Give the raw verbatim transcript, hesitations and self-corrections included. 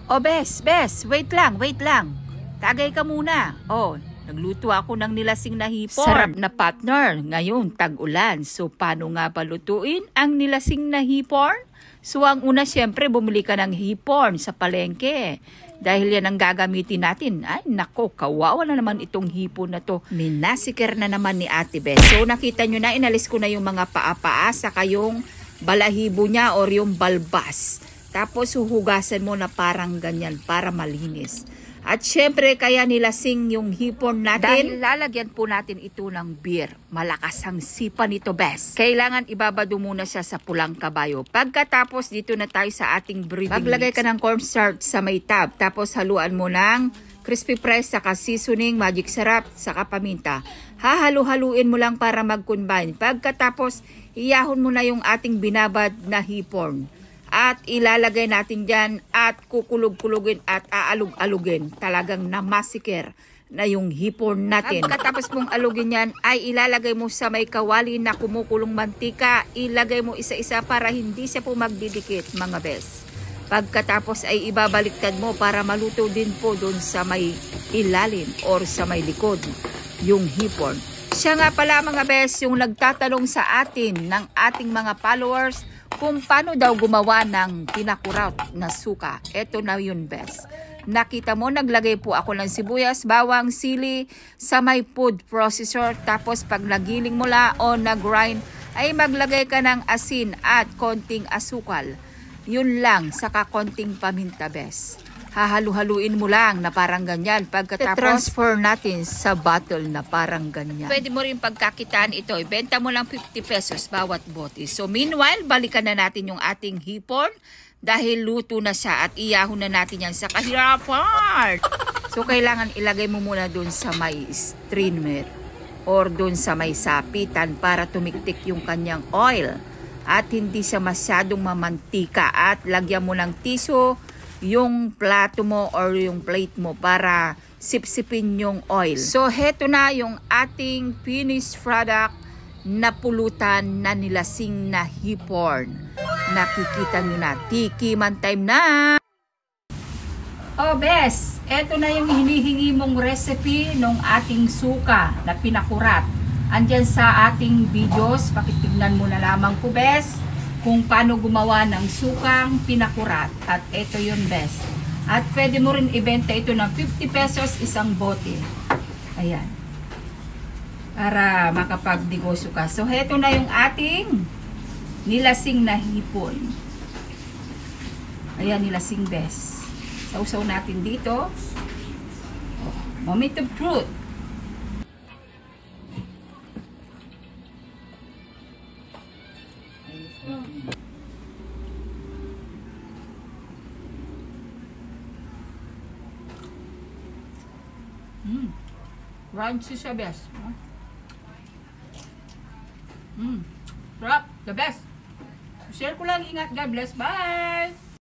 O bes, bes, wait lang, wait lang. Tagay ka muna. O, nagluto ako ng nilasing na hipon. Sarap na partner. Ngayon, tag-ulan. So, paano nga balutuin ang nilasing na hipon? So, ang una, syempre, bumili ka ng hipon sa palengke. Dahil yan ang gagamitin natin. Ay, nako, kawawa na naman itong hipon na to. Minasiker na naman ni Ate Bes. So, nakita nyo na, inalis ko na yung mga paa-paa sa kayong balahibo niya or yung balbas. Tapos huhugasan mo na parang ganyan para malinis. At syempre kaya nilasing yung hipon natin. Dahil lalagyan po natin ito ng beer. Malakas ang sipa nito, bes. Kailangan ibabado muna siya sa pulang kabayo. Pagkatapos dito na tayo sa ating breading mix. Maglagay ka ng cornstarch sa may tab. Tapos haluan mo ng crispy press, saka seasoning, magic sarap, saka paminta. Hahalu-haluin mo lang para mag-combine. Pagkatapos iyahon mo na yung ating binabad na hipon. At ilalagay natin dyan at kukulog-kulugin at aalug-alugin. Talagang namasiker na yung hipon natin. At pagkatapos mong alugin yan, ay ilalagay mo sa may kawali na kumukulong mantika. Ilagay mo isa-isa para hindi siya po magdidikit, mga bes. Pagkatapos ay ibabaliktad mo para maluto din po doon sa may ilalim or sa may likod yung hipon. Siya nga pala, mga bes, yung nagtatanong sa atin ng ating mga followers kung paano daw gumawa ng pinakurat na suka. Ito na yun, bes. Nakita mo, naglagay po ako ng sibuyas, bawang, sili sa may food processor. Tapos pag nagiling mo la o nag-grind, ay maglagay ka ng asin at konting asukal. Yun lang, saka konting paminta, bes. Hahalu-haluin mo lang na parang ganyan. Pagkatapos, transfer natin sa bottle na parang ganyan. Pwede mo rin pagkakitaan ito. Ibenta mo lang fifty pesos bawat bote. So meanwhile, balikan na natin yung ating hipon dahil luto na siya at iyahon na natin yan sa kahirapan. So kailangan ilagay mo muna dun sa may strainer or dun sa may sapitan para tumiktik yung kanyang oil at hindi siya masyadong mamantika at lagyan mo ng tissue yung plato mo or yung plate mo para sipsipin yung oil. So, heto na yung ating finished product na pulutan na nilasing na hipon. Nakikita nyo na, tiki man time na! Oh, bes, eto na yung hinihingi mong recipe ng ating suka na pinakurat. Andyan sa ating videos, pakitignan mo na lamang po, bes, kung paano gumawa ng sukang pinakurat. At ito yun, best. At pwede mo rin ibenta ito ng fifty pesos isang bote. Ayan. Para makapag-negosyo ka. So, ito na yung ating nilasing na hipon. Ayan, nilasing, best. Sausaw natin dito. Oh, moment of truth. Mm. Crunchy siya, best. Mm. Sarap. The best. Share ko lang. Ingat. God bless. Bye!